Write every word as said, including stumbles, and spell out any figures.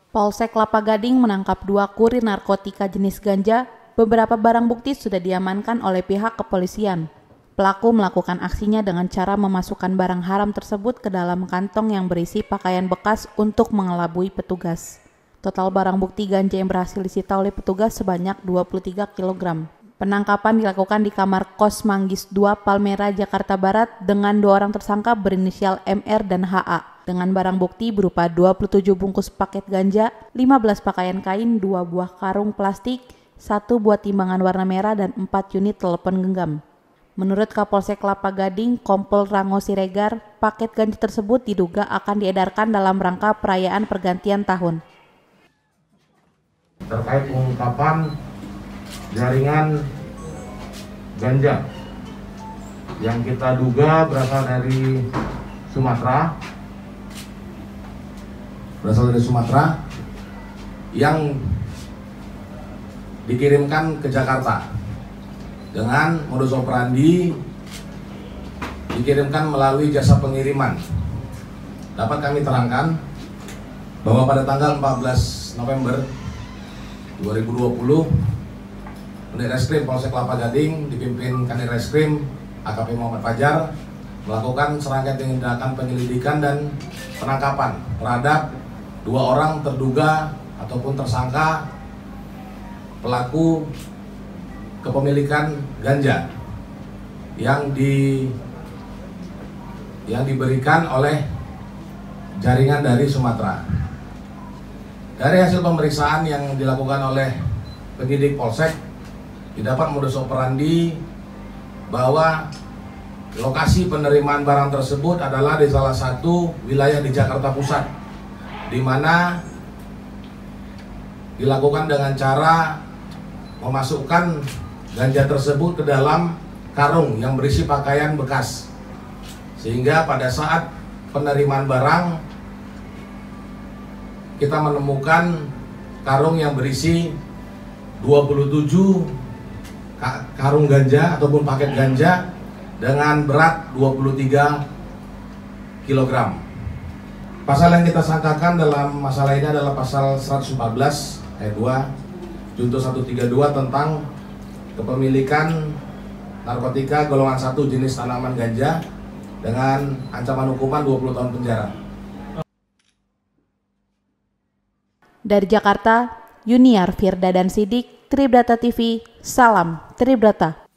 Polsek Kelapa Gading menangkap dua kurir narkotika jenis ganja. Beberapa barang bukti sudah diamankan oleh pihak kepolisian. Pelaku melakukan aksinya dengan cara memasukkan barang haram tersebut ke dalam kantong yang berisi pakaian bekas untuk mengelabui petugas. Total barang bukti ganja yang berhasil disita oleh petugas sebanyak dua puluh tiga kilogram. Penangkapan dilakukan di kamar kos Manggis dua Palmera, Jakarta Barat dengan dua orang tersangka berinisial M R dan H A. Dengan barang bukti berupa dua puluh tujuh bungkus paket ganja, lima belas pakaian kain, dua buah karung plastik, satu buah timbangan warna merah, dan empat unit telepon genggam. Menurut Kapolsek Kelapa Gading, Kompol Rango Siregar, paket ganja tersebut diduga akan diedarkan dalam rangka perayaan pergantian tahun. Terkait pengungkapan jaringan ganja yang kita duga berasal dari Sumatera, berasal dari Sumatera yang dikirimkan ke Jakarta dengan modus operandi dikirimkan melalui jasa pengiriman. Dapat kami terangkan bahwa pada tanggal empat belas November dua ribu dua puluh, Unit Reskrim Polsek Kelapa Gading dipimpin Kanit Reskrim A K P Muhammad Fajar melakukan serangkaian tindakan penyelidikan dan penangkapan terhadap dua orang terduga ataupun tersangka pelaku kepemilikan ganja yang di yang diberikan oleh jaringan dari Sumatera. Dari hasil pemeriksaan yang dilakukan oleh penyidik Polsek, didapat modus operandi bahwa lokasi penerimaan barang tersebut adalah di salah satu wilayah di Jakarta Pusat, di mana dilakukan dengan cara memasukkan ganja tersebut ke dalam karung yang berisi pakaian bekas, sehingga pada saat penerimaan barang kita menemukan karung yang berisi dua puluh tujuh karung ganja ataupun paket ganja dengan berat dua puluh tiga kilogram. Pasal yang kita sangkakan dalam masalah ini adalah pasal seratus empat belas ayat dua Junto seratus tiga puluh dua tentang kepemilikan narkotika golongan satu jenis tanaman ganja dengan ancaman hukuman dua puluh tahun penjara. Dari Jakarta, Yuniar Firda dan Sidik, Tribrata T V, salam Tribrata.